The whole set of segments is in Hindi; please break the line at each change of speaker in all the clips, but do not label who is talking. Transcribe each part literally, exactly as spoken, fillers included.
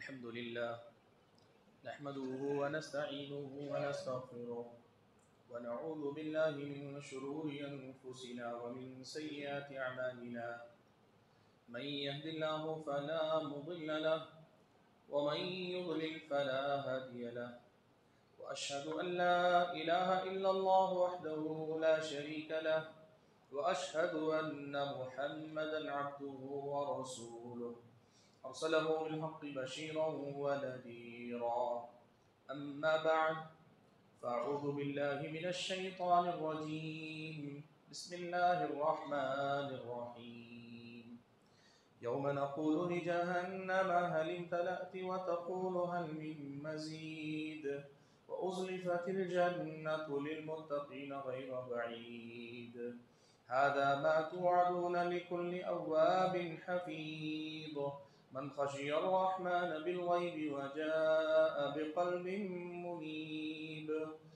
अल्हम्दुलिल्लाह नहमदुहु व नस्तईनुहु व नस्तगफिरुह व नऊज़ु बिल्लाहि मिन शुरूरि अनफुसिना व मिन सय्यिआति अमालिना मन यहदिल्लाहु फला मुदिल्ल लहु व मन युद्लिल फला हादिय लहु व अशहदु अन ला इलाहा इल्लल्लाह वहदहु ला शरीका लहु व अशहदु अन्न मुहम्मदन अब्दुहु व रसूलुहु अरसलहु बिल-हक़्क़ि बशीरन व नज़ीरा अम्मा बअद फ़अऊज़ु बिल्लाहि मिनश शैतानिर रजीम बिस्मिल्लाहिर रहमानिर रहीम यौम नक़ूलु लिजहन्नम हल इम्तलअति व तक़ूलु हल मिन मज़ीद व उज़्लिफ़तिल जन्नतु लिलमुत्तक़ीन ग़ैर बഈद हाज़ा मा तुअदून लिकुल्लि अव्वाबिन हफ़ीज़ मन ख़शियर रहमान बिल-ग़ैबि व जाअ बिक़ल्बिन मुनीब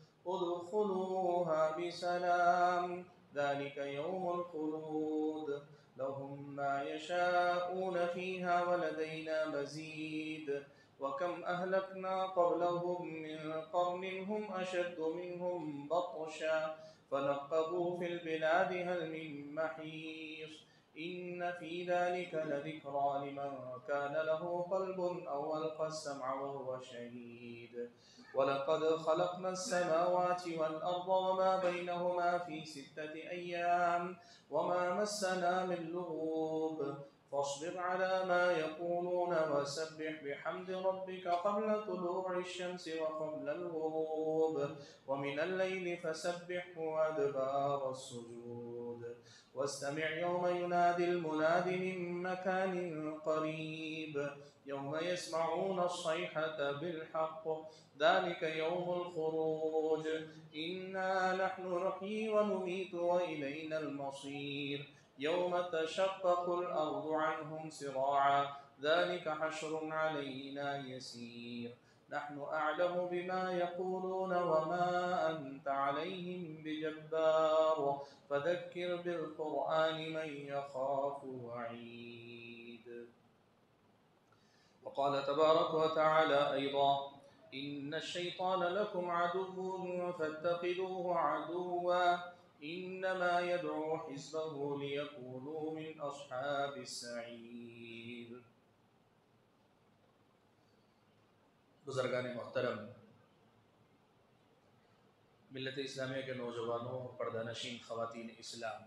उद्ख़ुलूहा बिसलाम ज़ालिका यौमुल ख़ुलूद लहुम मा यशाऊन फ़ीहा व लदैना मज़ीद व कम अहलकना क़ब्लहुम मिन क़र्निन हुम अशद्दु मिनहुम बत्शा फ़नक़्क़बू फ़िल बिलादि हल मिन महीस इन्न फ़ी ज़ालिका लज़िक्रा लिमन कान लहु क़ल्बुन अव अलक़ा अस्समअ व हुवा शहीद व लक़द ख़लक़ना अस्समावाति वल अर्ज़ व मा बैनहुमा फ़ी सित्तति अय्याम व मा मस्सना मिन लुग़ूब फ़ास्बिर अला मा यक़ूलून वसब्बिह बिहम्दि रब्बिका क़ब्ला तुलूഇ श्शम्सि व क़ब्लल ग़ुरूब व मिनल लैलि फ़सब्बिहु व अदबार अस्सुजूद वस्तमिअ यौम युनादिल मुनादि मिन मकानिन क़रीब यौम यस्मऊन अस्सैहता बिल-हक़्क़ ज़ालिका यौमुल ख़ुरूज इन्ना नहनु नुह्यी व नुमीतु व इलैनल मसीर यौम तशक़्क़क़ुल अर्ज़ु अन्हुम सिराअ ज़ालिका हश्रुन अलैना यसीर नहनु अअलमु बिमा यक़ूलून व मा अन्त अलैहिम बिजब्बार फ़ज़क्किर बिल-क़ुरआनि मन यख़ाफ़ु वഈद वक़ाल तबारक व तआला अयज़ा इन्नश-शैतान लकुम अदुव्वुन फ़त्तख़िज़ूहु अदुव्वा इन्नमा यदअू हिज़्बहु लियकूनू मिन अस्हाबिस-सईर। बुज़ुर्गान मोहतरम, मिल्लत इस्लामिया के नौजवानों और पर्दानशीन ख़वातीन इस्लाम,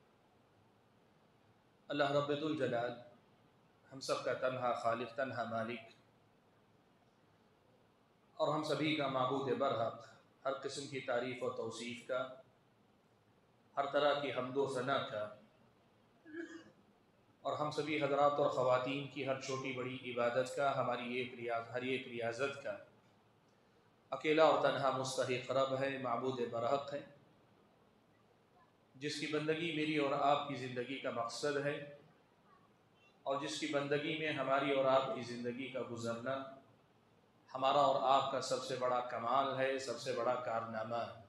अल्लाह रब्बुल जलाल हम सब का तन्हा खालिक, तन्हा मालिक और हम सभी का माबूद बरहक़, हर किस्म की तारीफ़ और तौसीफ़ का, हर तरह की हम्दो सना का और हम सभी हज़रात और ख़वातीन की हर छोटी बड़ी इबादत का, हमारी एक रियाज हर एक रियाज़त का अकेला और तन्हा मुस्तहिक़ रब है, माबूद बरहक़ है, जिसकी बंदगी मेरी और आपकी ज़िंदगी का मकसद है और जिसकी बंदगी में हमारी और आपकी ज़िंदगी का गुज़रना हमारा और आपका सबसे बड़ा कमाल है, सबसे बड़ा कारनामा है।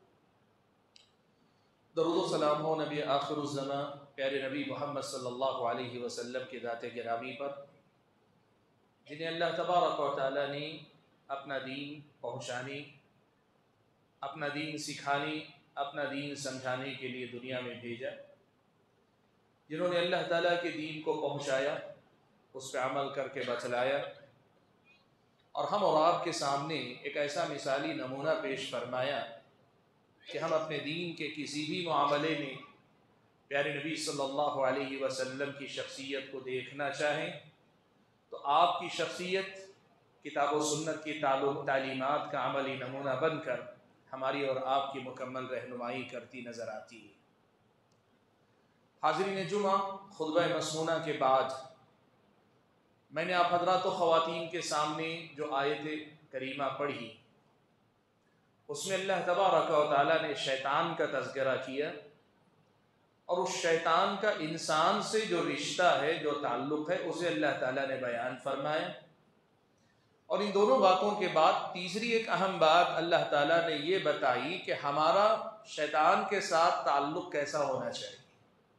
दरूद व सलाम हो नबी आखिरुज़्ज़मा प्यारे नबी मोहम्मद सल्लल्लाहु अलैहि वसल्लम के ज़ाते गिरामी पर, जिन्हें अल्लाह तबारक व तआला ने अपना दीन पहुँचाने, अपना दीन सिखाने, अपना दीन समझाने के लिए दुनिया में भेजा, जिन्होंने अल्लाह ताला के दीन को पहुँचाया, उस पर अमल करके बतलाया और हम और आपके सामने एक ऐसा मिसाली नमूना पेश फरमाया कि हम अपने दीन के किसी भी मामले में प्यारे नबी सल्लल्लाहु अलैहि वसल्लम की शख्सियत को देखना चाहें तो आपकी शख्सियत किताब व सुन्नत की तालीमात का अमली नमूना बनकर हमारी और आपकी मुकम्मल रहनुमाई करती नज़र आती है। हाज़रीन जुमा, खुतबा मसनूना के बाद मैंने आप हज़रात व ख़वातीन के सामने जो आयत करीमा पढ़ी, उसमें अल्लाह तबारक व तआला ने शैतान का तज़किरा किया और उस शैतान का इंसान से जो रिश्ता है, जो ताल्लुक़ है, उसे अल्लाह ताला ने बयान फरमाया। और इन दोनों बातों के बाद तीसरी एक अहम बात अल्लाह ताला ने ये बताई कि हमारा शैतान के साथ ताल्लुक़ कैसा होना चाहिए।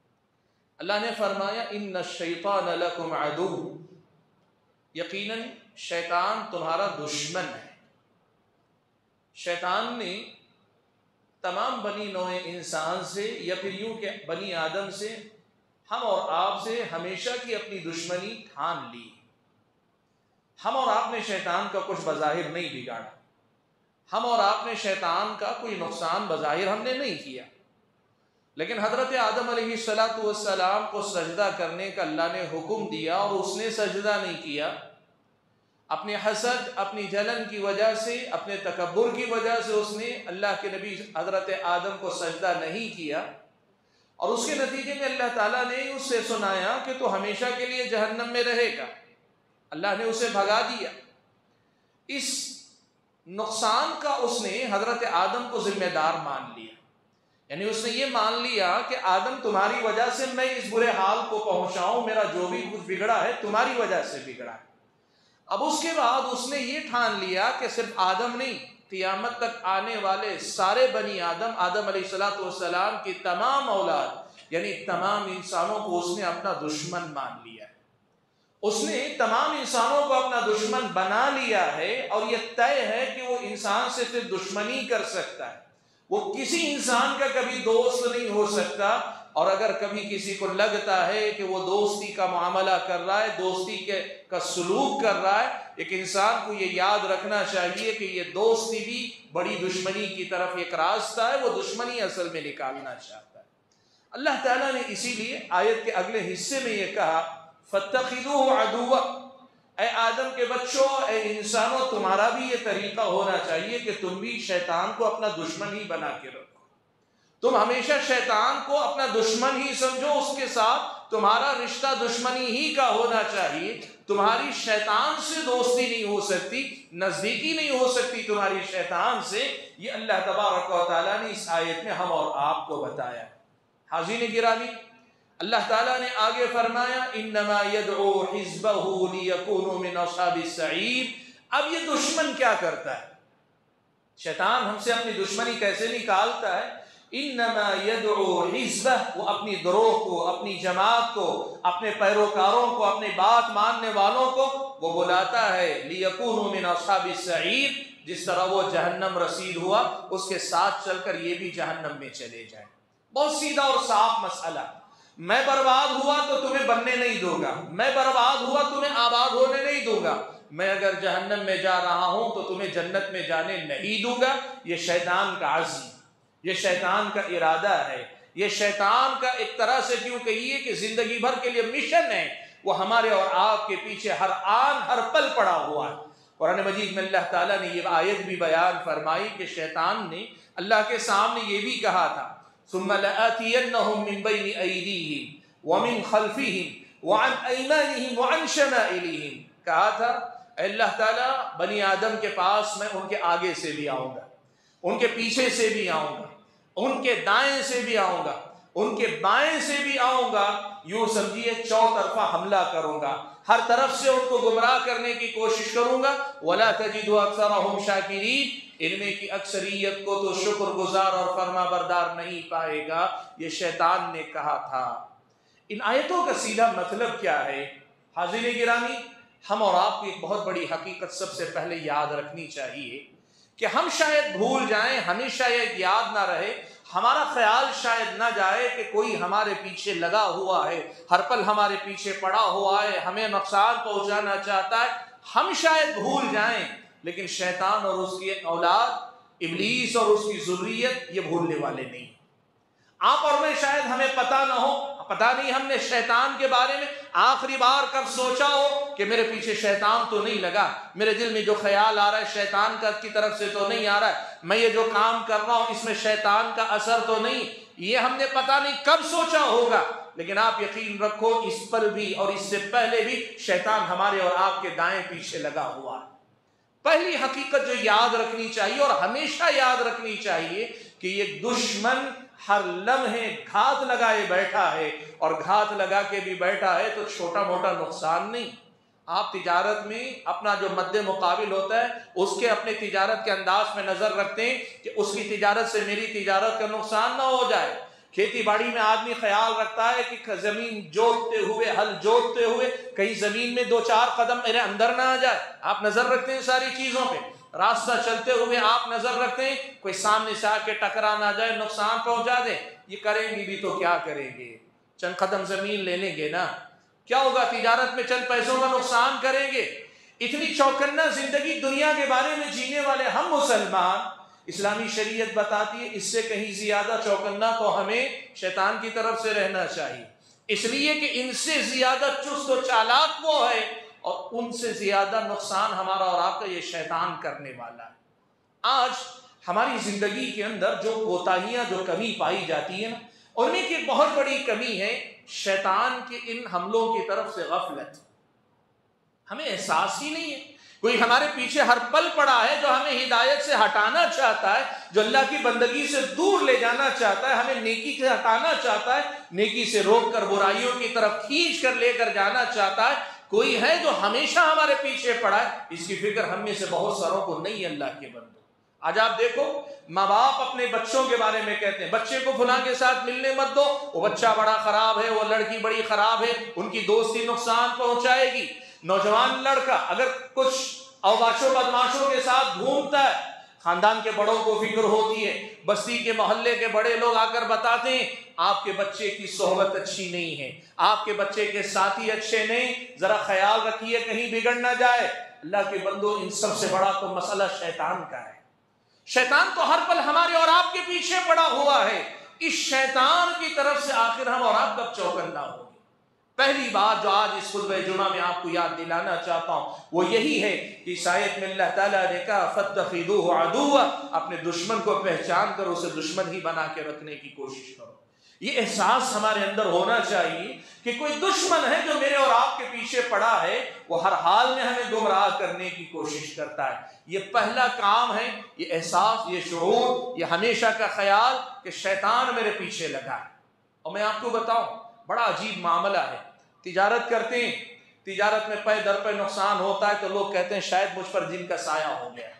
अल्लाह ने फरमाया इन्नश-शैतान लकुम अदुव्व, यकीनन शैतान तुम्हारा दुश्मन है। शैतान ने तमाम बनी नौए इंसान से या फिर यूं के बनी आदम से, हम और आप से हमेशा की अपनी दुश्मनी ठान ली। हम और आपने शैतान का कुछ बज़ाहिर नहीं बिगाड़ा, हम और आपने शैतान का कोई नुकसान बज़ाहिर हमने नहीं किया, लेकिन हज़रत आदम अलैहिस्सलातु वस्सलाम को सजदा करने का अल्लाह ने हुक्म दिया और उसने सजदा नहीं किया। अपने हसद, अपनी जलन की वजह से, अपने तकब्बुर की वजह से उसने अल्लाह के नबी हज़रत आदम को सजदा नहीं किया और उसके नतीजे में अल्लाह ताला ने उससे सुनाया कि तो हमेशा के लिए जहन्नम में रहेगा। अल्लाह ने उसे भगा दिया। इस नुकसान का उसने हज़रत आदम को जिम्मेदार मान लिया, यानी उसने ये मान लिया कि आदम तुम्हारी वजह से मैं इस बुरे हाल को पहुंचाऊं, मेरा जो भी कुछ बिगड़ा है तुम्हारी वजह से बिगड़ा है। अब उसके बाद उसने ये ठान लिया कि सिर्फ आदम नहीं, क़ियामत तक आने वाले सारे बनी आदम, आदम अलैहिस्सलातु वस्सलाम की तमाम औलाद यानी तमाम इंसानों को उसने अपना दुश्मन मान लिया है। उसने तमाम इंसानों को अपना दुश्मन बना लिया है और यह तय है कि वो इंसान से सिर्फ दुश्मनी कर सकता है, वो किसी इंसान का कभी दोस्त नहीं हो सकता। और अगर कभी किसी को लगता है कि वो दोस्ती का मामला कर रहा है, दोस्ती के का सलूक कर रहा है, एक इंसान को ये याद रखना चाहिए कि ये दोस्ती भी बड़ी दुश्मनी की तरफ एक रास्ता है, वो दुश्मनी असल में निकालना चाहता है। अल्लाह ताला ने इसीलिए आयत के अगले हिस्से में ये कहा, फत्तखिदूहु अदुव्वा, ऐ आदम के बच्चों, ऐ इंसानों, तुम्हारा भी ये तरीका होना चाहिए कि तुम भी शैतान को अपना दुश्मन ही बना के रखो। तुम हमेशा शैतान को अपना दुश्मन ही समझो, उसके साथ तुम्हारा रिश्ता दुश्मनी ही का होना चाहिए। तुम्हारी शैतान से दोस्ती नहीं हो सकती, नजदीकी नहीं हो सकती तुम्हारी शैतान से। ये अल्लाह तबारक व तआला ने इस आयत में हम और आपको बताया। हाज़रीन गिरामी, अल्लाह ताला ने आगे फरमाया, इन्नमा यदउ हिज़्बहु लियकूनु मिन अस्हाबिस सईर। अब ये दुश्मन क्या करता है? शैतान हमसे अपनी दुश्मनी कैसे निकालता है? इन्नमा यदउ हिज़्बह, वो अपनी गिरोह को, अपनी जमात को, अपने पैरोकारों को, अपनी बात मानने वालों को वो बुलाता है, लियकूनु मिन अस्हाबिस सईर, जिस तरह वो जहन्नम रसीद हुआ उसके साथ चलकर ये भी जहन्नम में चले जाए। बहुत सीधा और साफ मसला। मैं बर्बाद हुआ तो तुम्हें बनने नहीं दूंगा, मैं बर्बाद हुआ तुम्हें आबाद होने नहीं दूंगा, मैं अगर जहन्नम में जा रहा हूं तो तुम्हें जन्नत में जाने नहीं दूंगा। ये शैतान का अज़्म, ये शैतान का इरादा है, ये शैतान का एक तरह से क्यों कहिए कि जिंदगी भर के लिए मिशन है, वो हमारे और आपके पीछे हर आन हर पल पड़ा हुआ है। कुरान मजीद में अल्लाह ताला ने ये आयत भी बयान फरमाई कि शैतान ने अल्लाह के सामने ये भी कहा था, सुम्मा लआतियन्नहुम मिन बैनि अयदीहिम व मिन खल्फिहिम व अन अयमानिहिम व अन शमाइलिहिम। कहा था अल्लाह ताला बनी आदम के पास मैं उनके आगे से भी आऊँगा, उनके पीछे से भी आऊँगा, उनके दाएं से भी आऊँगा, उनके बाएं से भी आऊँगा। यूँ समझिए चौतरफा हमला करूँगा, हर तरफ से उनको गुमराह करने की कोशिश करूँगा। वला तजिदु अक्सरहुम शाकिरीन, इनमें की अक्सरियत को तो शुक्रगुजार और फरमाबरदार नहीं पाएगा। ये शैतान ने कहा था। इन आयतों का सीधा मतलब क्या है? हाज़रीन गिरामी, हम और आपको एक बहुत बड़ी हकीकत सबसे पहले याद रखनी चाहिए कि हम शायद भूल जाएं, हमें शायद याद ना रहे, हमारा ख्याल शायद ना जाए कि कोई हमारे पीछे लगा हुआ है, हर पल हमारे पीछे पड़ा हुआ है, हमें नुकसान पहुंचाना चाहता है। हम शायद भूल जाएं, लेकिन शैतान और उसकी औलाद इब्लीस और उसकी ज़ुर्रियत ये भूलने वाले नहीं। आप और मैं शायद हमें पता ना हो, पता नहीं हमने शैतान के बारे में आखिरी बार कब सोचा हो कि मेरे पीछे शैतान तो नहीं लगा, मेरे दिल में जो ख्याल आ रहा है शैतान का की तरफ से तो नहीं आ रहा है, मैं ये जो काम कर रहा हूँ इसमें शैतान का असर तो नहीं, ये हमने पता नहीं कब सोचा होगा। लेकिन आप यकीन रखो, इस पर भी और इससे पहले भी शैतान हमारे और आपके दाएं पीछे लगा हुआ है। पहली हकीकत जो याद रखनी चाहिए और हमेशा याद रखनी चाहिए कि ये दुश्मन हर लम्हे घात लगाए बैठा है, और घात लगा के भी बैठा है तो छोटा मोटा नुकसान नहीं। आप तिजारत में अपना जो मद्दे मुकाबिल होता है उसके अपने तिजारत के अंदाज में नजर रखते हैं कि उसकी तिजारत से मेरी तिजारत का नुकसान ना हो जाए, खेती बाड़ी में आदमी ख्याल रखता है कि जमीन जोतते हुए, हल जोतते हुए कहीं जमीन में दो चार कदम मेरे अंदर ना आ जाए। आप नजर रखते हैं सारी चीजों पे। रास्ता चलते हुए आप नजर रखते हैं कोई सामने से आके टकरा ना जाए, नुकसान पहुंचा दे। ये करेंगे भी तो क्या करेंगे, चंद कदम जमीन ले लेंगे ना, क्या होगा, तिजारत में चंद पैसों का नुकसान करेंगे। इतनी चौकन्ना जिंदगी दुनिया के बारे में जीने वाले हम मुसलमान, इस्लामी शरीयत बताती है इससे कहीं ज्यादा चौकन्ना तो हमें शैतान की तरफ से रहना चाहिए, इसलिए कि इनसे ज्यादा चुस्त और चालाक वो है और उनसे ज्यादा नुकसान हमारा और आपका ये शैतान करने वाला है। आज हमारी जिंदगी के अंदर जो कोताहियां, जो कमी पाई जाती है ना, उनमें की बहुत बड़ी कमी है शैतान के इन हमलों की तरफ से गफलत। हमें एहसास ही नहीं है, कोई हमारे पीछे हर पल पड़ा है जो हमें हिदायत से हटाना चाहता है, जो अल्लाह की बंदगी से दूर ले जाना चाहता है, हमें नेकी से हटाना चाहता है, नेकी से रोक कर बुराइयों की तरफ खींच कर लेकर जाना चाहता है। कोई है जो हमेशा हमारे पीछे पड़ा है, इसकी फिक्र हम में से बहुत सारों को नहीं। अल्लाह के बंदो, आज आप देखो माँ बाप अपने बच्चों के बारे में कहते हैं बच्चे को फलां के साथ मिलने मत दो, वो बच्चा बड़ा खराब है, वो लड़की बड़ी खराब है, उनकी दोस्ती नुकसान पहुंचाएगी। नौजवान लड़का अगर कुछ अवबाशों बदमाशों के साथ घूमता है, खानदान के बड़ों को फिक्र होती है, बस्ती के मोहल्ले के बड़े लोग आकर बताते हैं आपके बच्चे की सोहबत अच्छी नहीं है, आपके बच्चे के साथी अच्छे नहीं, जरा ख्याल रखिए कहीं बिगड़ ना जाए। अल्लाह के बंदो, इन सबसे बड़ा तो मसला शैतान का है। शैतान तो हर पल हमारे और आपके पीछे पड़ा हुआ है। इस शैतान की तरफ से आखिर हम और आप कब चौकन्ना होंगे? पहली बात जो आज इस खुतबे जुमा में आपको याद दिलाना चाहता हूं वो यही है कि इस आयत में अल्लाह ताला ने कहा फत्तखिदूहु अदुव्वा, अपने दुश्मन को पहचान कर उसे दुश्मन ही बना के रखने की कोशिश करो। ये एहसास हमारे अंदर होना चाहिए कि कोई दुश्मन है जो मेरे और आपके पीछे पड़ा है, वो हर हाल में हमें गुमराह करने की कोशिश करता है। ये पहला काम है, ये एहसास, ये शऊर, ये हमेशा का ख्याल कि शैतान मेरे पीछे लगा है। और मैं आपको बताऊं, बड़ा अजीब मामला है। तिजारत करते हैं, तिजारत में पे दर पे नुकसान होता है तो लोग कहते हैं शायद मुझ पर जिन का साया हो गया।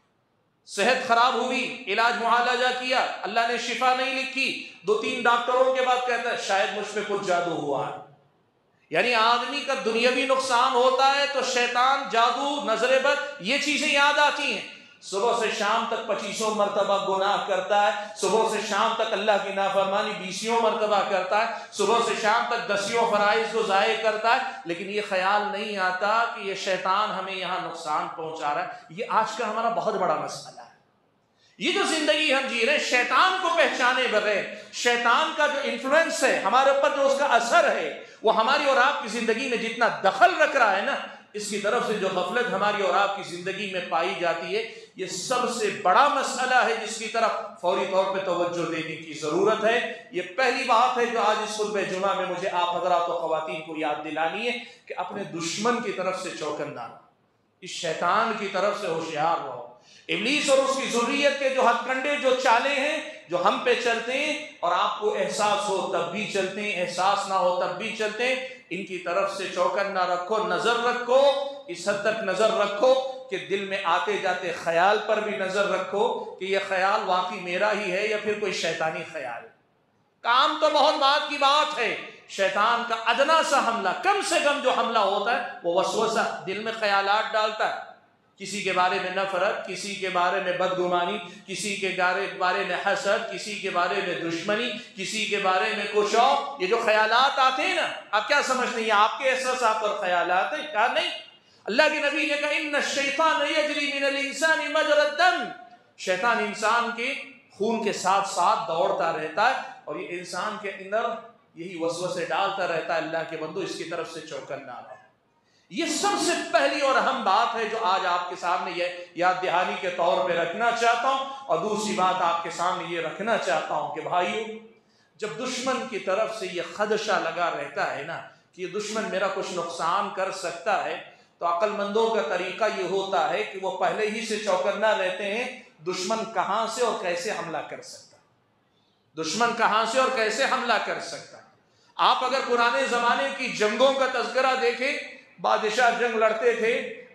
सेहत खराब हुई, इलाज मुआलजा किया, अल्लाह ने शिफा नहीं लिखी, दो तीन डॉक्टरों के बाद कहता है शायद मुझ पे कुछ जादू हुआ है। यानी आदमी का दुनियावी नुकसान होता है तो शैतान, जादू, नजरे बद, ये चीजें याद आती हैं। सुबह से शाम तक पच्चीसों मरतबा गुनाह करता है, सुबह से शाम तक अल्लाह की नाफरमानी बीसियों मरतबा करता है, सुबह से शाम तक दसियों फराइज को ज़ाये करता है, लेकिन ये ख्याल नहीं आता कि ये शैतान हमें यहाँ नुकसान पहुंचा रहा है। ये आज का हमारा बहुत बड़ा मसला है। ये जो जिंदगी हम जी रहे हैं शैतान को पहचाने बगैर, शैतान का जो इन्फ्लुएंस है हमारे ऊपर, जो उसका असर है, वो हमारी और आपकी जिंदगी में जितना दखल रख रहा है ना, इसकी तरफ से जो गफलत हमारी और आपकी जिंदगी में पाई जाती है, ये सबसे बड़ा मसला है जिसकी तरफ फौरी तौर पे तवज्जो देने की जरूरत है। ये पहली बात है जो आज इस खुतबे जुमा में मुझे आप हज़रात और ख़वातीन को याद दिलानी है कि अपने दुश्मन की तरफ से चौकन्ना रहो, इस शैतान की तरफ से होशियार रहो। इब्लीस और उसकी ज़ुर्रियत के जो हथकंडे, जो चाले हैं, जो हम पे चलते हैं और आपको एहसास हो तब भी चलते हैं, एहसास ना हो तब भी चलते हैं, इनकी तरफ से चौकन्ना रखो, नजर रखो। इस हद तक नजर रखो कि दिल में आते जाते ख्याल पर भी नजर रखो कि यह ख्याल वाकई मेरा ही है या फिर कोई शैतानी ख्याल। काम तो बहुत बात की बात है, शैतान का अदना सा हमला, कम से कम जो हमला होता है वो वसवसा, दिल में ख्यालात डालता है, किसी के बारे में नफरत, किसी के बारे में बदगुमानी, किसी के बारे में हसद, किसी के बारे में दुश्मनी, किसी के बारे में कुछ और। ये जो ख्यालात आते हैं ना, आप क्या समझते हैं आपके एहसास और ख्यालात हैं? क्या नहीं। अल्लाह के नबी ने कहा इन्ना शैतान यजरी मिनल इंसानी मजरद दम, शैतान इंसान के खून के साथ साथ दौड़ता रहता है और ये इंसान के अंदर यही वसवसे डालता रहता है। अल्लाह के बंदो, इसकी तरफ से चौकन्ना रहो। ये सबसे पहली और अहम बात है जो आज आपके सामने ये याद दहानी के तौर पे रखना चाहता हूं। और दूसरी बात आपके सामने ये रखना चाहता हूं कि भाइयों, जब दुश्मन की तरफ से ये खदशा लगा रहता है ना कि ये दुश्मन मेरा कुछ नुकसान कर सकता है, तो अक्लमंदों का तरीका ये होता है कि वो पहले ही से चौकन्ना रहते हैं दुश्मन कहां से और कैसे हमला कर सकता है, दुश्मन कहां से और कैसे हमला कर सकता है। आप अगर पुराने जमाने की जंगों का तज़किरा देखें, बादशाह जंग लड़ते थे,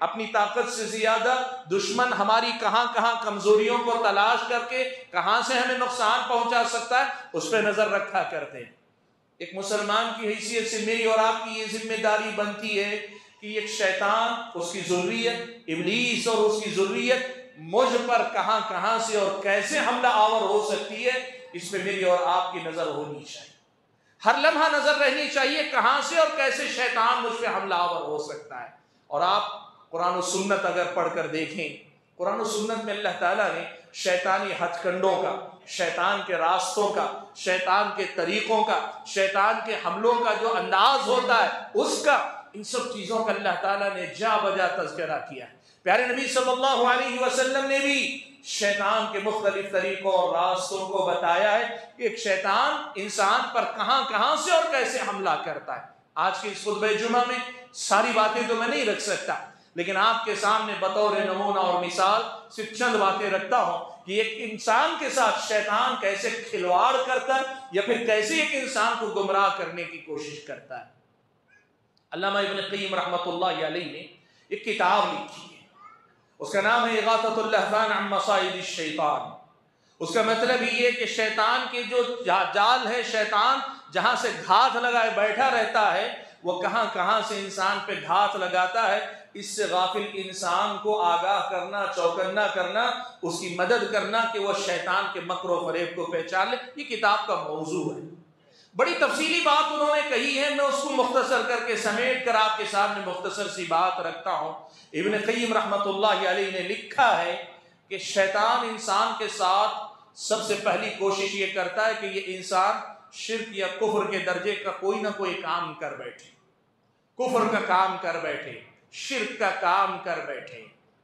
अपनी ताकत से ज्यादा दुश्मन हमारी कहां कहां कमजोरियों को तलाश करके कहां से हमें नुकसान पहुंचा सकता है उस पर नजर रखा करते हैं। एक मुसलमान की हैसियत से मेरी और आपकी ये जिम्मेदारी बनती है कि एक शैतान, उसकी ज़ुर्रियत, इब्लीस और उसकी ज़ुर्रियत मुझ पर कहां कहां से और कैसे हमला आवर हो सकती है, इस पर मेरी और आपकी नजर होनी चाहिए। हर लम्हा नजर रहनी चाहिए कहां से और कैसे शैतान मुझ पर हमला आवर हो सकता है। और आप कुरान और सुन्नत अगर पढ़कर देखें, कुरान और सुन्नत में अल्लाह ताला ने शैतानी हथकंडों का, शैतान के रास्तों का, शैतान के तरीकों का, शैतान के हमलों का जो अंदाज होता है उसका, इन सब चीज़ों का अल्लाह ताला ने जा बजा तज़किरा किया है। प्यारे नबी सल्लल्लाहु अलैहि वसल्लम ने भी शैतान के मुख्तलिफ तरीकों और रास्तों को बताया है कि एक शैतान इंसान पर कहां कहां से और कैसे हमला करता है। आज के इस खुतबे जुमा में सारी बातें तो मैं नहीं रख सकता, लेकिन आपके सामने बतौर नमूना और मिसाल सिर्फ चंद बातें रखता हूं कि एक इंसान के साथ शैतान कैसे खिलवाड़ करता है या फिर कैसे एक इंसान को गुमराह करने की कोशिश करता है। अल्लामा इब्न क़य्यिम रहमतुल्लाहि अलैहि ने एक किताब लिखी है, उसका नाम है इग़ाथतुल लहफ़ान अन मसाइदिश शैतान। उसका मतलब ये कि शैतान के जो जाल है, शैतान जहां से घात लगाए बैठा रहता है, वो कहां कहां से इंसान पे घात लगाता है, इससे गाफिल इंसान को आगाह करना, चौकन्ना करना, उसकी मदद करना कि वह शैतान के मक्र व फरेब को पहचान ले। ये किताब का मौजू है। बड़ी तफसीली बात उन्होंने कही है, मैं उसको मुख्तसर करके समेट कर आपके सामने मुख्तसर सी बात रखता हूँ। इब्न क़य्यिम रहमतुल्लाहि अलैहि ने लिखा है कि शैतान इंसान के साथ सबसे पहली कोशिश ये करता है कि ये इंसान शिर्क या कुफ्र के दर्जे का कोई ना कोई काम कर बैठे, कुफ्र का काम कर बैठे, शिर्क का काम कर बैठे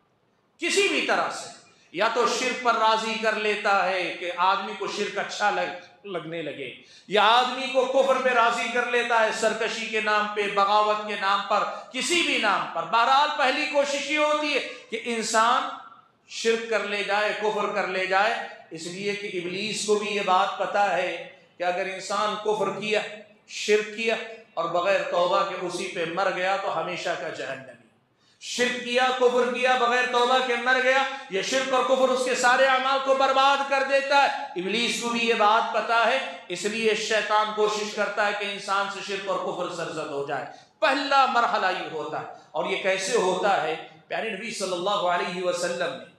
किसी भी तरह से। या तो शिर्क पर राजी कर लेता है कि आदमी को शिर्क अच्छा लग लगने लगे, या आदमी को कुफ्र पे राजी कर लेता है सरकशी के नाम पे, बगावत के नाम पर, किसी भी नाम पर। बहरहाल पहली कोशिश ये होती है कि इंसान शिर्क कर ले जाए, कुफ्र कर ले जाए, इसलिए कि इब्लीस को भी ये बात पता है कि अगर इंसान कुफ्र किया, शिर्क किया और बगैर तौबा के उसी पे मर गया तो हमेशा का जहन्नमी। शिर्क किया, कुफ्र किया, बगैर तौबा के मर गया, ये शिर्क और कुफ्र उसके सारे अमाल को बर्बाद कर देता है। इब्लीस को भी ये बात पता है, इसलिए शैतान कोशिश करता है कि इंसान से शिर्क और कुफ्र सरजद हो जाए। पहला मरहला ये होता है। और ये कैसे होता है? प्यारे नबी सल्लल्लाहु अलैहि वसल्लम ने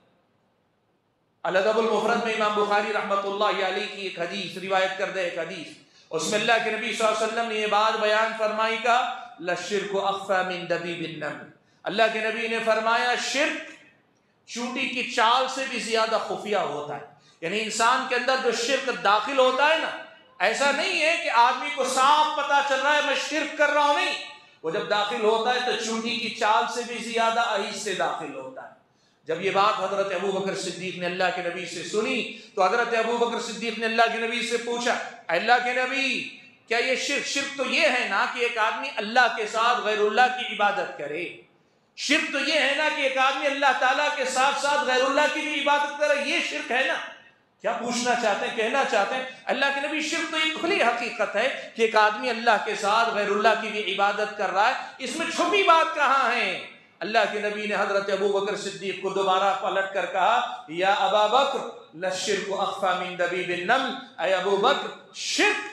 अल-अदबुल मुफ़रद में इमाम बुखारी रहमतुल्लाहि अलैहि की एक हदीस रिवायत कर दे, एक हदीस, उसमें अल्लाह के नबी सल्लल्लाहु अलैहि वसल्लम ने ये बात बयान फरमाई का लशिर्कु अख़फ़ा मिन दबीबिन नम्ल। अल्लाह के नबी ने फरमाया शिर्क चूंटी की चाल से भी ज्यादा खुफिया होता है। यानी इंसान के अंदर जो शिर्क दाखिल होता है ना, ऐसा नहीं है कि आदमी को साफ पता चल रहा है मैं शिर्क कर रहा हूं, नहीं, वो जब दाखिल होता है तो चूंटी की चाल से भी ज्यादा आहिस्ते से दाखिल होता है। जब ये बात हजरत अबू बकर सिद्दीक ने अल्लाह के नबी से सुनी तो हजरत अबू बकर सिद्दीक ने अल्लाह के नबी से पूछा, अल्लाह के नबी क्या ये शिर्क, शिर्क तो ये है ना कि एक आदमी अल्लाह के साथ गैरुल्लाह की इबादत करे, शिर्क तो ये है ना कि एक आदमी अल्लाह ताला के साथ साथ गैरुल्लाह की भी इबादत करे, ये शिर्क है ना? क्या पूछना चाहते हैं, कहना चाहते हैं अल्लाह के नबी? शिर्क तो एक खुली हकीकत है कि एक आदमी अल्लाह के साथ गैरुल्लाह की भी इबादत कर रहा है, इसमें छुपी बात कहाँ है? अल्लाह के नबी ने हजरत अबू बकर सिद्दीक को दोबारा पलट कर कहा, या अबा बकर लशिर्कु अख़फ़ा मिन दबीबिन नम्ल, ऐ अबू बकर शिर्क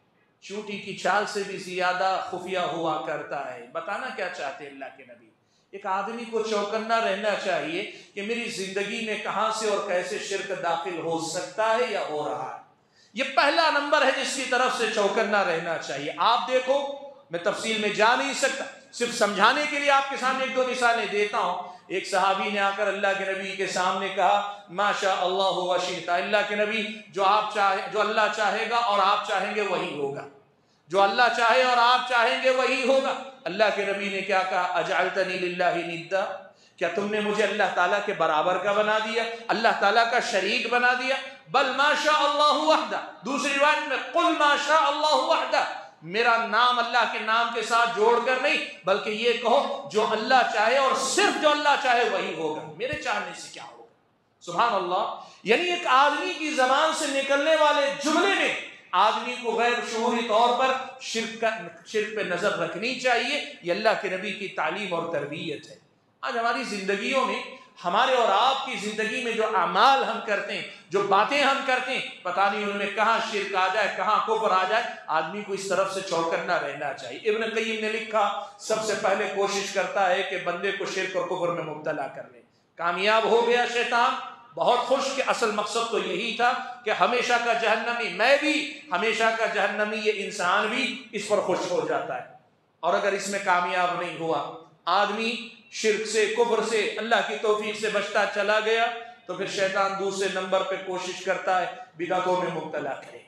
चूंटी की चाल से भी ज्यादा खुफिया हुआ करता है। बताना क्या चाहते हैं अल्लाह के नबी? एक आदमी को चौकन्ना रहना चाहिए कि मेरी जिंदगी में कहां से और कैसे शिर्क दाखिल हो सकता है या हो रहा है। ये पहला नंबर है जिसकी तरफ से चौकन्ना रहना चाहिए। आप देखो, मैं तफसील में जा नहीं सकता, सिर्फ समझाने के लिए आपके सामने एक दो मिसालें देता हूं। एक सहाबी ने आकर अल्लाह के नबी के सामने कहा, माशा अल्लाह व शिता, अल्लाह के नबी जो आप चाहे, जो अल्लाह चाहेगा और आप चाहेंगे वही होगा, जो अल्लाह चाहे और आप चाहेंगे वही होगा। अल्लाह के नबी ने क्या कहा, अजअलतनी लिल्लाहि निद्दा, क्या तुमने मुझे अल्लाह ताला के बराबर का बना दिया, अल्लाह ताला का शरीक बना दिया? बल माशा अल्लाहु वहदा, दूसरी रिवायत में कुल माशा अल्लाहु वहदा, मेरा नाम अल्लाह के नाम के साथ जोड़कर नहीं, बल्कि ये कहो जो अल्लाह चाहे और सिर्फ जो अल्लाह चाहे वही होगा, मेरे चाहने से क्या होगा। सुभान अल्लाह। यानी एक आदमी की जबान से निकलने वाले जुमले में आदमी को गैर शऊरी तौर पर शिर्क का शिर्क पे नजर रखनी चाहिए। ये अल्लाह के नबी की तालीम और तरबियत है। आज हमारी जिंदगियों में, हमारे और आपकी जिंदगी में जो अमाल हम करते हैं, जो बातें हम करते हैं, पता नहीं उनमें कहाँ शिर्क आ जाए, कहाँ कुफ्र आ जाए। आदमी को इस तरफ से चौकन्ना रहना चाहिए। इब्न क़य्यिम ने लिखा, सबसे पहले कोशिश करता है कि बंदे को शिर्क और कुफ्र में मुब्तला कर ले। कामयाब हो गया शैतान, बहुत खुश कि असल मकसद तो यही था कि हमेशा का जहन्नमी मैं भी, हमेशा का जहन्नमी ये इंसान भी, इस पर खुश हो जाता है। और अगर इसमें कामयाब नहीं हुआ, आदमी शिर्क से, कुफ्र से, अल्लाह की तौफीक से बचता चला गया, तो फिर शैतान दूसरे नंबर पे कोशिश करता है बिदअतों में मुब्तला करे,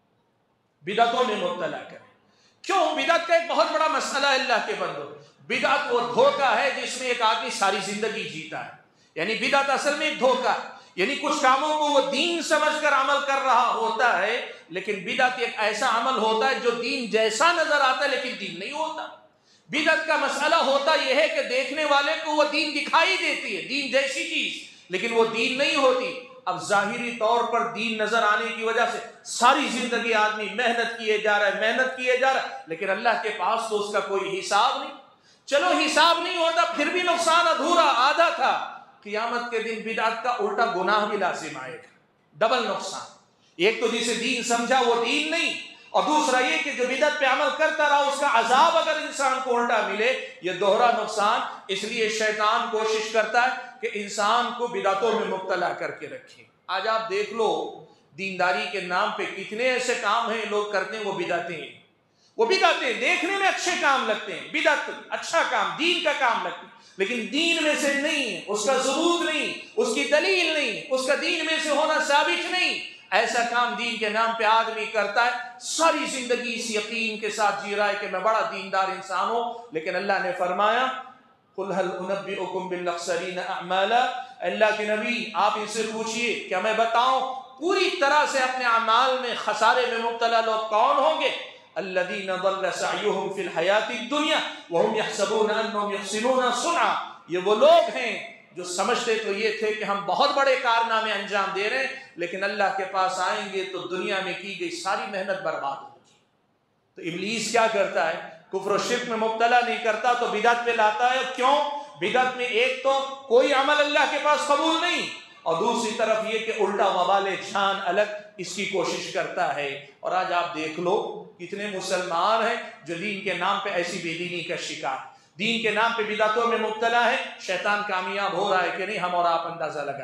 बिदअतों में मुब्तला करे। क्यों? बिदअत का एक बहुत बड़ा मसला है अल्लाह के बंदो। बिदअत वो धोखा है जिसमें एक आदमी सारी जिंदगी जीता है। यानी बिदअत असल में एक धोखा, यानी कुछ कामों को वो दीन समझकर अमल कर रहा होता है, लेकिन बिदअत एक ऐसा अमल होता है जो दीन जैसा नजर आता है लेकिन दीन नहीं होता। बिदअत का मसला होता यह है कि देखने वाले को वो दीन दिखाई देती है, दीन जैसी चीज, लेकिन वो दीन नहीं होती। अब जाहिरी तौर पर दीन नजर आने की वजह से सारी जिंदगी आदमी मेहनत किए जा रहा है, मेहनत किए जा रहा है, लेकिन अल्लाह के पास तो उसका कोई हिसाब नहीं। चलो हिसाब नहीं होता, फिर भी नुकसान अधूरा आधा था। क़ियामत के दिन बिदअत का उल्टा गुनाह भी लाजिम आएगा, डबल नुकसान। एक तो जिसे दीन समझा वो दीन नहीं, और दूसरा ये कि जो बिदअत पे अमल करता रहा उसका अजाब अगर इंसान को उल्टा मिले, ये दोहरा नुकसान। इसलिए शैतान कोशिश करता है कि इंसान को बिदअतों में मुब्तला करके रखे। आज आप देख लो, दीनदारी के नाम पे कितने ऐसे काम हैं लोग करते हैं, वो बिदअतें हैं, वो बिदअतें देखने में अच्छे काम लगते हैं, बिदअत अच्छा काम, दीन का काम लगता है, लेकिन दीन में से नहीं, उसका सबूत नहीं, उसकी दलील नहीं, उसका दीन में से होना साबित नहीं। ऐसा काम दीन के नाम पे आदमी करता है, सारी जिंदगी इस यकीन के साथ जी रहा है कि मैं बड़ा दीनदार इंसान हूं, लेकिन अल्लाह ने फरमाया, कुल हल उनब्बिउकुम बिल अख्सरीन अअमाला, अल्लाह के नबी आप इनसे पूछिए क्या मैं बताऊं पूरी तरह से अपने अमाल में खसारे में मुब्तला लोग कौन होंगे? अल्लज़ीना ज़ल्ल सअयुहुम फिल हयातिद दुनिया व हुम यहसबूना अन्नहुम युहसिनूना सुन्आ, ये वो लोग हैं जो समझते तो ये थे कि हम बहुत बड़े कारनामे अंजाम दे रहे हैं, लेकिन अल्लाह के पास आएंगे तो दुनिया में की गई सारी मेहनत बर्बाद होगी। तो इब्लीस क्या करता है? कुफ्र और शिर्क में मुब्तला नहीं करता तो बिदअत पे लाता है। क्यों? बिदअत में एक तो कोई अमल अल्लाह के पास कबूल नहीं, और दूसरी तरफ ये कि उल्टा वबाले जान अलग इसकी कोशिश करता है। और आज आप देख लो कितने मुसलमान हैं जो दीन के नाम पे ऐसी बेदीनी का शिकार, दीन के नाम पे बिदअतों में मुब्तला है। शैतान कामयाब हो रहा है कि नहीं, हम और आप अंदाजा लगा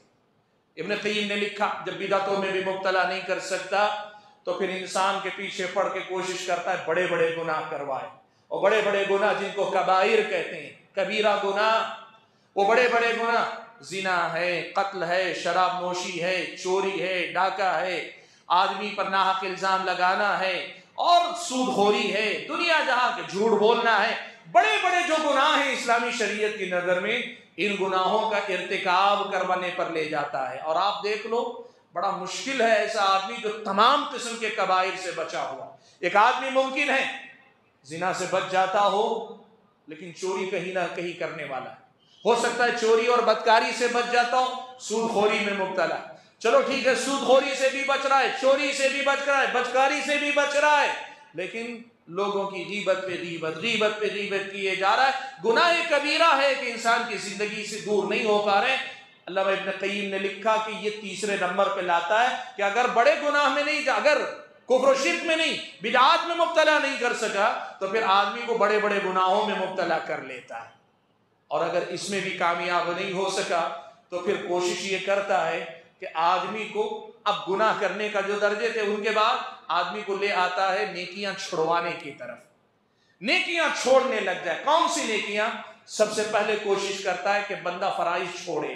सकते। इब्न क़य्यिम ने लिखा, जब बिदअतों में भी मुब्तला नहीं कर सकता तो फिर इंसान के पीछे पड़ के कोशिश करता है बड़े बड़े गुनाह करवाए, और बड़े बड़े गुनाह जिनको कबाइर कहते हैं, कबीरा गुनाह, वो बड़े बड़े गुनाह, जिना है, कत्ल है, शराब नोशी है, चोरी है, डाका है, आदमी पर नाहक इल्जाम लगाना है, और सूदखोरी है, दुनिया जहां के झूठ बोलना है, बड़े बड़े जो गुनाह हैं इस्लामी शरीयत की नजर में, इन गुनाहों का इर्तिकाब करवाने पर ले जाता है। और आप देख लो, बड़ा मुश्किल है ऐसा आदमी जो तमाम किस्म के कबाइर से बचा हुआ। एक आदमी मुमकिन है जिना से बच जाता हो, लेकिन चोरी कहीं ना कहीं करने वाला है, हो सकता है चोरी और बदकारी से बच जाता हो, सूदखोरी में मुब्तला, चलो ठीक है, सूदखोरी से भी बच रहा है, चोरी से भी बच रहा है, बदकारी से भी बच रहा है, लेकिन लोगों की गीबत पे गीबत, गीबत पे गीबत किए जा रहा है। गुनाह कबीरा है कि इंसान की जिंदगी से दूर नहीं हो पा रहे। अल्लामा इब्न क़य्यिम ने लिखा कि ये तीसरे नंबर पे लाता है कि अगर बड़े गुनाह में नहीं, अगर कुफ्र शिर्क में नहीं, बिदअत में मुब्तला नहीं कर सका, तो फिर आदमी को बड़े बड़े गुनाहों में मुब्तला कर लेता है। और अगर इसमें भी कामयाब नहीं हो सका तो फिर कोशिश ये करता है कि आदमी को, अब गुनाह करने का जो दर्जे थे उनके बाद आदमी को ले आता है नेकियां छुड़वाने की तरफ, नेकियां छोड़ने लग जाए। कौन सी नेकियां? सबसे पहले कोशिश करता है कि बंदा फराइज छोड़े।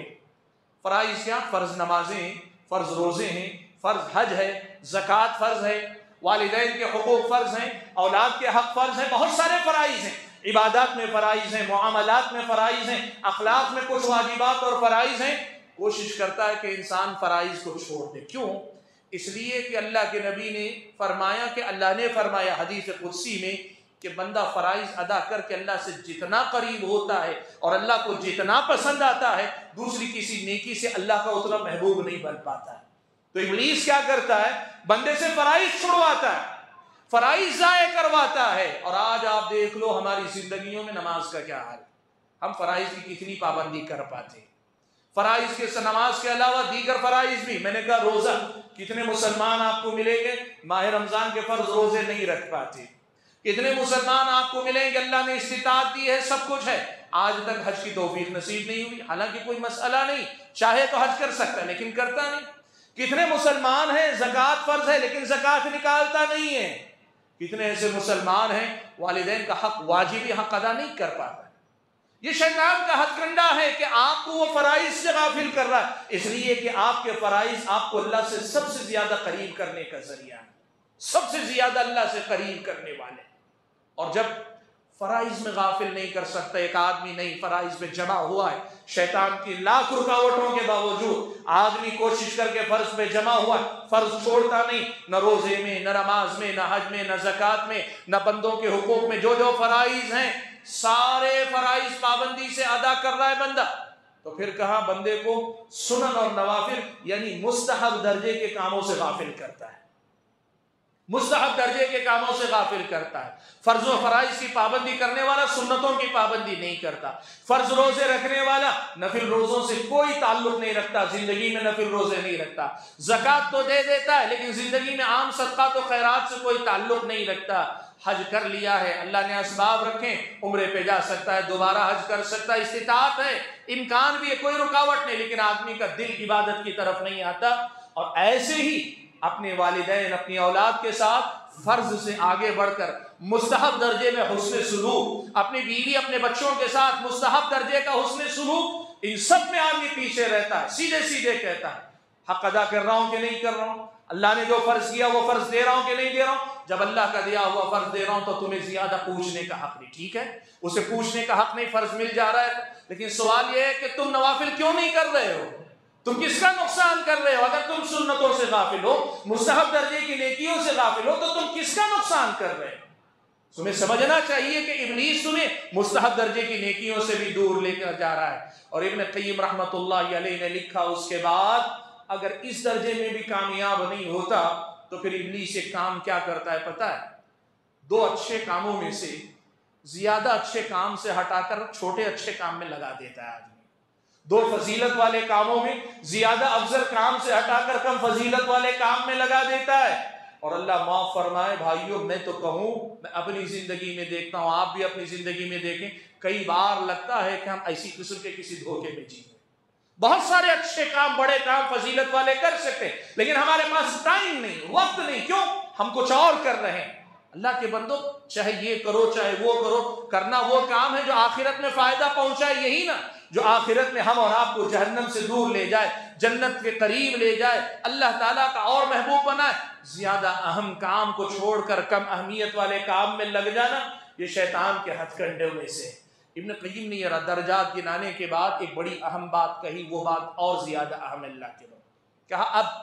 फराइज क्या? फर्ज नमाजें, फर्ज रोजे हैं, फर्ज हज है, ज़कात फर्ज है, वालिदैन के हुकूक फर्ज हैं, औलाद के हक फर्ज हैं, बहुत सारे फराइज हैं, इबादत में फराइज हैं, मुआमलात में फराइज हैं, अखलाक में कुछ वाजिबात और फराइज हैं। कोशिश करता है कि इंसान फराइज को छोड़ दे। क्यों? इसलिए कि अल्लाह के नबी ने फरमाया कि अल्लाह ने फरमाया हदीस कुदसी में कि बंदा फराइज अदा करके अल्लाह से जितना करीब होता है और अल्लाह को जितना पसंद आता है, दूसरी किसी नेकी से अल्लाह का उतना महबूब नहीं बन पाता है। तो इब्लीस क्या करता है? बंदे से फराइज छुड़वाता है, फराइज ज़ाय करवाता है। और आज आप देख लो हमारी जिंदगियों में नमाज का क्या हाल, हम फ़राइज़ की कितनी पाबंदी कर पाते? फ़राइज़ के नमाज के अलावा दीगर फ़राइज़ भी, मैंने कहा रोज़ा, कितने मुसलमान आपको मिलेंगे माह रमज़ान के फ़र्ज रोज़े नहीं रख पाते? कितने मुसलमान आपको मिलेंगे अल्लाह ने इस्तिताअत दी है, सब कुछ है, आज तक हज की तौफीक नसीब नहीं हुई? हालांकि कोई मसला नहीं, चाहे तो हज कर सकता है लेकिन करता नहीं। कितने मुसलमान हैं ज़कात फ़र्ज है लेकिन ज़कात निकालता नहीं है? कितने ऐसे मुसलमान हैं वालिदैन का हक वाजिबी हक अदा नहीं कर पाता? ये शैतान का हथकंडा है कि आपको वो फ़राइज़ से गाफिल कर रहा है, इसलिए कि आपके फ़राइज़ आपको अल्लाह से सबसे ज़्यादा करीब करने का ज़रिया है, सबसे ज़्यादा अल्लाह से करीब करने वाले। और जब फ़राइज़ में गाफिल नहीं कर सकता एक आदमी, नहीं फ़राइज़ में जमा हुआ है, शैतान की लाख रुकावटों के बावजूद आदमी कोशिश करके फ़र्ज पे जमा हुआ, फ़र्ज छोड़ता नहीं, न रोज़े में, न नमाज में, न हज में, न ज़कात में, न बंदों के हुकूक में, जो जो फ़राइज़ हैं सारे फ़राइज़ पाबंदी से अदा कर रहा है बंदा। तो फिर कहा बंदे को सुनन और नवाफिल यानी मुस्तहब दर्जे के कामों से गाफिल करता है, मुस्तहब दर्जे के कामों से गाफिल करता है। फर्ज और फराइज की पाबंदी करने वाला सुन्नतों की पाबंदी नहीं करता। फर्ज रोजे रखने वाला नफिल रोजों से कोई ताल्लुक नहीं रखता, जिंदगी में नफिल रोजे नहीं रखता। ज़कात तो दे देता है लेकिन जिंदगी में आम सदका तो खैरात से कोई ताल्लुक नहीं रखता। हज कर लिया है, अल्लाह ने असबाब रखे, उम्रे पे जा सकता है, दोबारा हज कर सकता है, इस्तिताअत है, इम्कान भी है, कोई रुकावट नहीं, लेकिन आदमी का दिल इबादत की तरफ नहीं आता। और ऐसे ही अपने वालिदैन अपनी औलाद के साथ फर्ज से आगे बढ़कर मुस्तहब दर्जे में हुस्न सुलूक, अपनी बीवी अपने बच्चों के साथ मुस्तहब दर्जे का हुस्न सुलूक, इन सब में आदमी पीछे रहता है, सीधे सीधे कहता है हक अदा कर रहा हूं कि नहीं कर रहा हूं, अल्लाह ने जो फर्ज किया वो फर्ज दे रहा हूं कि नहीं दे रहा हूं। जब अल्लाह का दिया हुआ फर्ज दे रहा हूं तो तुम्हें ज्यादा पूछने का हक नहीं, ठीक है, उसे पूछने का हक नहीं, फर्ज मिल जा रहा है, लेकिन सवाल यह है कि तुम नवाफिल क्यों नहीं कर रहे हो, तुम किसका नुकसान कर रहे हो? अगर तुम सुन्नतों से गाफिल हो, मुस्तहब दर्जे की नेकियों से गाफिल हो, तो तुम किसका नुकसान कर रहे हो? तुम्हें समझना चाहिए कि इब्लीस तुम्हें मुस्तहब दर्जे की नेकियों से भी दूर लेकर जा रहा है। और इब्न क़य्यिम रहमतुल्लाह अलैहि ने लिखा उसके बाद, अगर इस दर्जे में भी कामयाब नहीं होता तो फिर इब्लीस एक काम क्या करता है पता है? दो अच्छे कामों में से ज्यादा अच्छे काम से हटाकर छोटे अच्छे काम में लगा देता है आदमी। दो फजीलत वाले कामों में ज्यादा अफजल काम से हटाकर कम फजीलत वाले काम में लगा देता है। और अल्लाह माफ फरमाए भाइयों, मैं तो कहूँ, मैं अपनी जिंदगी में देखता हूँ, आप भी अपनी जिंदगी में देखें, कई बार लगता है कि हम ऐसी किस्म के किसी धोखे में जी, बहुत सारे अच्छे काम, बड़े काम फजीलत वाले कर सकते हैं, लेकिन हमारे पास टाइम नहीं, वक्त नहीं, क्यों? हम कुछ और कर रहे हैं। अल्लाह के बंदो, चाहे ये करो चाहे वो करो, करना वो काम है जो आखिरत में फायदा पहुंचाए, यही ना जो आखिरत में हम और आपको जहन्नम से दूर ले जाए, जन्नत के करीब ले जाए, अल्लाह ताला का और महबूब बनाए। ज्यादा अहम काम को छोड़कर कम अहमियत वाले काम में लग जाना, ये शैतान के हथकंडे में से। इब्न क़य्यिम ने यह दर्जात गिनाने के बाद एक बड़ी अहम बात कही, वो बात और ज्यादा अहम अल्लाह के लोग कहा, अब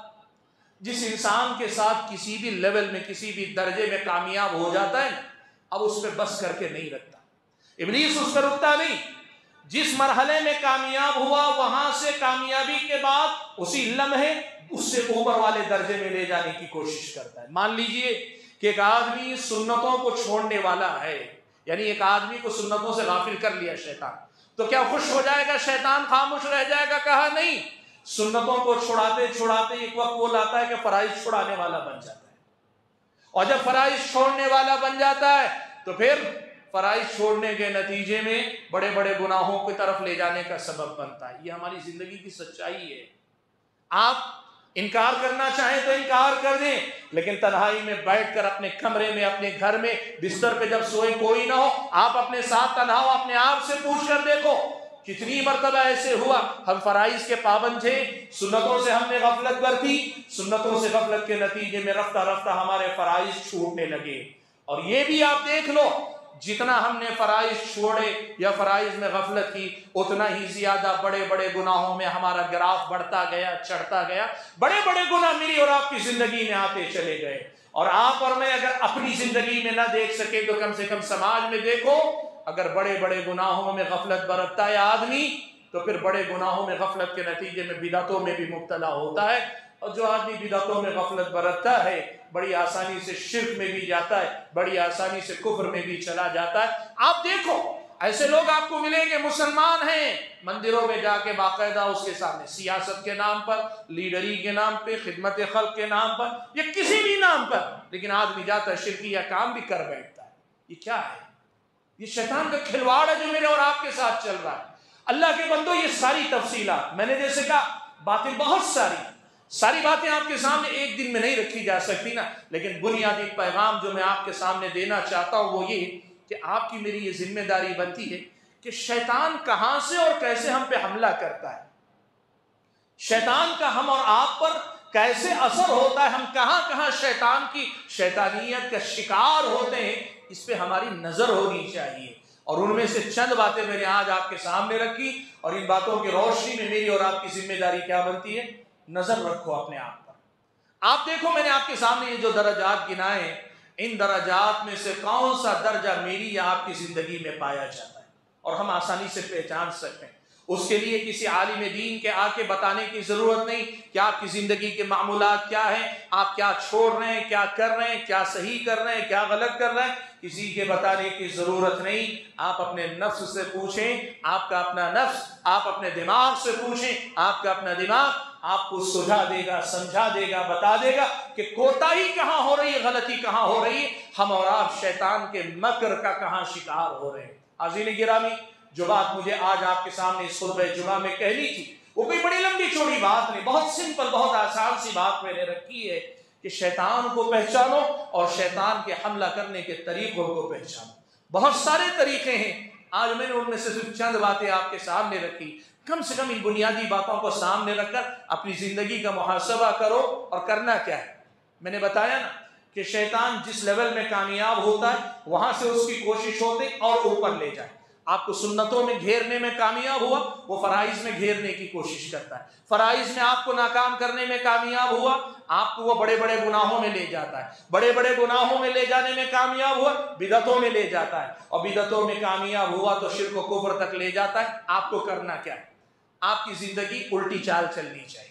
जिस इंसान के साथ किसी भी लेवल में किसी भी दर्जे में कामयाब हो जाता है, अब उस पर बस करके नहीं रखता, इब्लीस उस पर रुकता नहीं। जिस मरहले में कामयाब हुआ वहां से कामयाबी के बाद उसी लम्हे उससे ऊपर वाले दर्जे में ले जाने की कोशिश करता है। मान लीजिए कि एक आदमी सुन्नतों को छोड़ने वाला है, यानी एक आदमी को सुन्नतों से गाफिल कर लिया शैतान, तो क्या खुश हो जाएगा शैतान, खामोश रह जाएगा? कहा नहीं, सुन्नतों को छुड़ाते छुड़ाते एक वक्त वो लाता है कि फराइज छुड़ाने वाला बन जाता है, और जब फराइज छोड़ने वाला बन जाता है तो फिर फराइज छोड़ने के नतीजे में बड़े बड़े गुनाहों की तरफ ले जाने का सबब बनता है। ये हमारी जिंदगी की सच्चाई है। आप इनकार करना चाहें तो इनकार कर दें, लेकिन तन्हाई में बैठकर अपने कमरे में, अपने घर में बिस्तर पे जब सोए कोई ना हो, आप अपने साथ तन्हा हो, अपने आप से पूछ कर देखो कितनी मरतबा ऐसे हुआ हम फराइज के पाबंद थे, सुन्नतों से हमने गफलत बरती, सुन्नतों से गफलत के नतीजे में रफ्ता रफ्ता हमारे फराइज छूटने लगे। और ये भी आप देख लो, जितना हमने फराइज छोड़े या फराइज में गफलत की, उतना ही ज्यादा बड़े बड़े गुनाहों में हमारा ग्राफ बढ़ता गया, चढ़ता गया, बड़े बड़े गुनाह मेरी और आपकी जिंदगी में आते चले गए। और आप और मैं अगर अपनी जिंदगी में ना देख सके तो कम से कम समाज में देखो, अगर बड़े बड़े गुनाहों में गफलत बरतता है आदमी, तो फिर बड़े गुनाहों में गफलत के नतीजे में बिदअतों में भी मुब्तला होता है। और जो आदमी बिदअतों में गफलत बरतता है, बड़ी आसानी से शिर्क में भी जाता है, बड़ी आसानी से कुफ्र में भी चला जाता है। आप देखो ऐसे लोग आपको मिलेंगे, मुसलमान हैं, मंदिरों में जाके बाकायदा उसके सामने सियासत के नाम पर, लीडरी के नाम पे, खिदमत खल्क के नाम पर या किसी भी नाम पर, लेकिन आदमी जाता है शिरकी या काम भी कर बैठता है। ये क्या है? ये शैतान का खिलवाड़ है जो मेरे और आपके साथ चल रहा है। अल्लाह के बंदो, ये सारी तफसीलात मैंने जैसे कहा, बातें बहुत सारी सारी बातें आपके सामने एक दिन में नहीं रखी जा सकती ना, लेकिन बुनियादी पैगाम जो मैं आपके सामने देना चाहता हूँ वो ये कि आपकी मेरी ये जिम्मेदारी बनती है कि शैतान कहां से और कैसे हम पे हमला करता है, शैतान का हम और आप पर कैसे असर होता है, हम कहां कहां शैतान की शैतानियत का शिकार होते हैं, इस पे हमारी नजर होनी चाहिए। और उनमें से चंद बातें मैंने आज आपके सामने रखी, और इन बातों की रोशनी में मेरी और आपकी जिम्मेदारी क्या बनती है? नजर रखो अपने आप पर। आप देखो, मैंने आपके सामने ये जो दर्जात गिनाए, इन दर्जात में से कौन सा दर्जा मेरी या आपकी जिंदगी में पाया जाता है और हम आसानी से पहचान सकते हैं। उसके लिए किसी आलिम दीन के आके बताने की जरूरत नहीं कि आपकी जिंदगी के मामूलात क्या हैं, आप क्या छोड़ रहे हैं, क्या कर रहे हैं, क्या सही कर रहे हैं, क्या गलत कर रहे हैं, किसी के बताने की जरूरत नहीं। आप अपने नफ्स से पूछें, आपका अपना नफ्स, आप अपने दिमाग से पूछें, आपका अपना दिमाग आपको सुझा देगा, समझा देगा, बता देगा कि कोताही कहां हो रही है, गलती कहां हो रही है, हम और आप शैतान के मकर का कहां शिकार हो रहे हैं। आज़ीन गिरामी, जो बात मुझे आज आपके सामने इस खुतबे जुमा में कहनी थी, वो कोई बड़ी लंबी चौड़ी बात नहीं, बहुत सिंपल, बहुत आसान सी बात मैंने रखी है कि शैतान को पहचानो और शैतान के हमला करने के तरीकों को पहचानो। बहुत सारे तरीके हैं, आज मैंने उनमें से सिर्फ चंद बातें आपके सामने रखी। कम से कम इन बुनियादी बातों को सामने रखकर अपनी जिंदगी का मुहासबा करो। और करना क्या है, मैंने बताया ना कि शैतान जिस लेवल में कामयाब होता है वहां से उसकी कोशिश होती और ऊपर ले जाए। आपको सुन्नतों में घेरने में कामयाब हुआ, वो फराइज में घेरने की कोशिश करता है। फराइज में आपको नाकाम करने में कामयाब हुआ, आपको वो बड़े बड़े गुनाहों में ले जाता है। बड़े बड़े गुनाहों में ले जाने में कामयाब हुआ, बिदअतों में ले जाता है, और बिदअतों में कामयाब हुआ तो शिर्क व कुफ्र तक ले जाता है। आपको करना क्या है? आपकी जिंदगी उल्टी चाल चलनी चाहिए,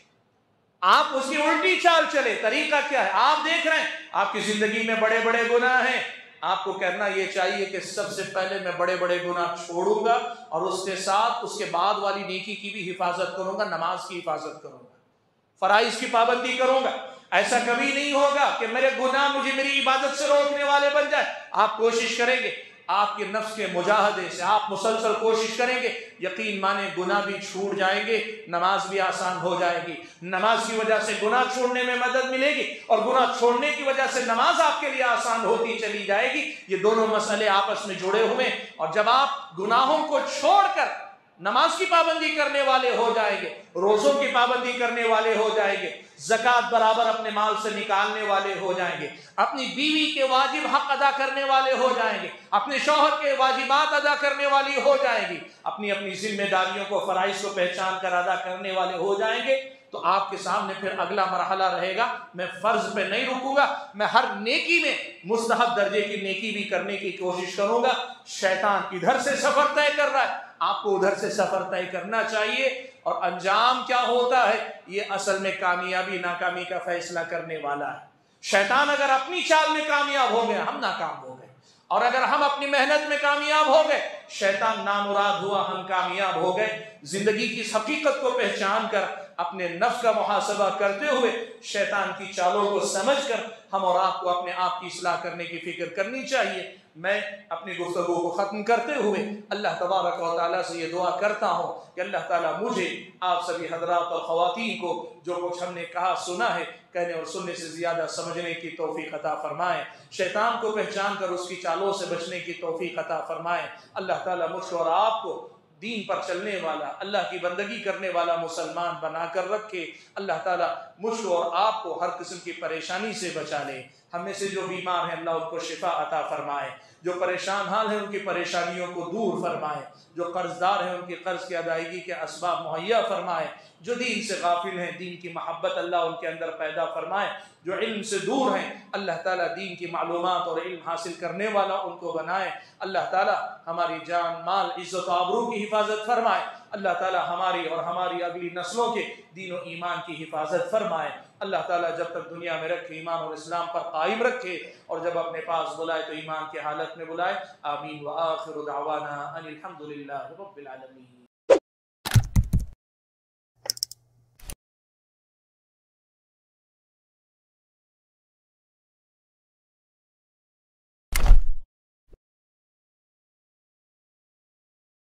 आप उसकी उल्टी चाल चले। तरीका क्या है? आप देख रहे हैं आपकी जिंदगी में बड़े बड़े गुनाह हैं, आपको करना यह चाहिए कि सबसे पहले मैं बड़े बड़े गुनाह छोड़ूंगा और उसके साथ उसके बाद वाली नेकी की भी हिफाजत करूंगा, नमाज की हिफाजत करूंगा, फराइज की पाबंदी करूंगा। ऐसा कभी नहीं होगा कि मेरे गुनाह मुझे मेरी इबादत से रोकने वाले बन जाए। आप कोशिश करेंगे, आपके नफ्स के मुजाहदे से आप मुसलसल कोशिश करेंगे, यकीन माने गुनाह भी छूट जाएंगे, नमाज भी आसान हो जाएगी। नमाज की वजह से गुनाह छोड़ने में मदद मिलेगी और गुनाह छोड़ने की वजह से नमाज आपके लिए आसान होती चली जाएगी। ये दोनों मसले आपस में जुड़े हुए हैं। और जब आप गुनाहों को छोड़कर नमाज की पाबंदी करने वाले हो जाएंगे, रोजों की पाबंदी करने वाले हो जाएंगे, ज़कात बराबर अपने माल से निकालने वाले हो जाएंगे, अपनी बीवी के वाजिब हक अदा करने वाले हो जाएंगे, अपने शौहर के वाजिबात अदा करने वाली हो जाएंगी, अपनी अपनी जिम्मेदारियों को, फराइज को पहचान कर अदा करने वाले हो जाएंगे, तो आपके सामने फिर अगला मरहला रहेगा, मैं फर्ज पे नहीं रुकूंगा, मैं हर नेकी में मुस्तहब दर्जे की नेकी भी करने की कोशिश करूंगा। शैतान इधर से सफर तय कर रहा है, आपको उधर से सफर तय करना चाहिए। और अंजाम क्या होता है, ये असल में कामयाबी नाकामी का फैसला करने वाला है। शैतान अगर अपनी चाल में कामयाब हो गया, हम नाकाम हो गए, और अगर हम अपनी मेहनत में कामयाब हो गए, शैतान नामुराद हुआ, हम कामयाब हो गए। जिंदगी की इस हकीकत को पहचान कर, अपने नफ्स का मुहासबा करते हुए, शैतान की चालों को समझकर हम और आपको अपने आप की इस्लाह करने की फिक्र करनी चाहिए। मैं अपनी गुफ्तगू को ख़त्म करते हुए अल्लाह तबारक व तआला से ये दुआ करता हूँ कि अल्लाह ताला मुझे, आप सभी हज़रात और ख़वातीन को जो कुछ हमने कहा सुना है, कहने और सुनने से ज़्यादा समझने की तौफ़ीक़ अता फ़रमाएँ। शैतान को पहचान कर उसकी चालों से बचने की तौफ़ीक़ अता फ़रमाएँ। अल्लाह ताला मुझको और आपको दीन पर चलने वाला, अल्लाह की बंदगी करने वाला मुसलमान बना कर रखे। अल्लाह ताला मुझको और आपको हर किस्म की परेशानी से बचा ले। हमें से जो बीमार हैं अल्लाह उनको शिफा अता फरमाए, जो परेशान हाल हैं उनकी परेशानियों को दूर फरमाए, जो कर्जदार हैं उनकी कर्ज की अदायगी के असबाब मुहैया फरमाए, जो दीन से गाफिल हैं दीन की मोहब्बत अल्लाह उनके अंदर पैदा फरमाए, जो इल्म से दूर हैं अल्लाह ताला दीन की मालूमात और इल्म हासिल करने वाला उनको बनाए। अल्लाह ताला हमारी जान, माल, इज़्ज़त, आबरू की हिफाजत फरमाए। अल्लाह ताला हमारी और हमारी अगली नस्लों के दीन और ईमान की हिफाजत फरमाए। अल्लाह ताला जब तक दुनिया में रखे ईमान और इस्लाम पर कायम रखे, और जब अपने पास बुलाए तो ईमान की हालत में बुलाए। आमीन व आखिरु दावाना अनिल हम्दुलिल्लाहि रब्बिल आलमीन।